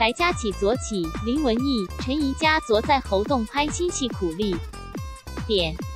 白家起昨起，林文义、陈怡佳昨在猴洞拍新戏苦力。点。